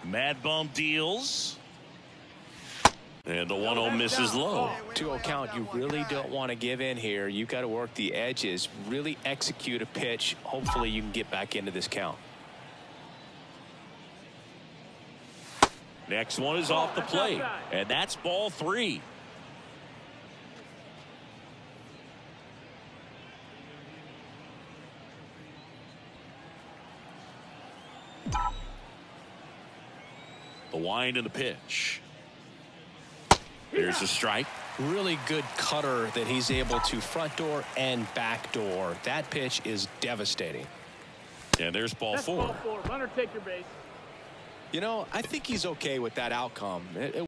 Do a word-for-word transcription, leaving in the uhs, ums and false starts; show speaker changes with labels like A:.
A: Mad Bum deals. And the one oh misses low.
B: two oh count, you really don't want to give in here. You've got to work the edges, really execute a pitch. Hopefully you can get back into this count.
A: Next one is off the plate, and that's ball three. The wind and the pitch. There's a strike.
B: Really good cutter that he's able to front door and back door. That pitch is devastating.
A: And there's ball
C: That's
A: four.
C: Ball four. Runner, take your base.
B: You know, I think he's okay with that outcome. It, it